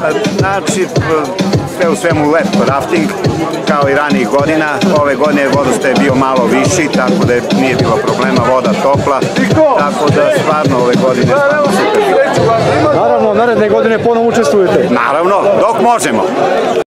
Znači, sve u svemu lep rafting, kao i ranijih godina. Ove godine vodostaj je bio malo viši, tako da nije bilo problema, voda topla, tako da stvarno ove godine super. Naravno, naredne godine ponovno učestvujete. Naravno, dok možemo.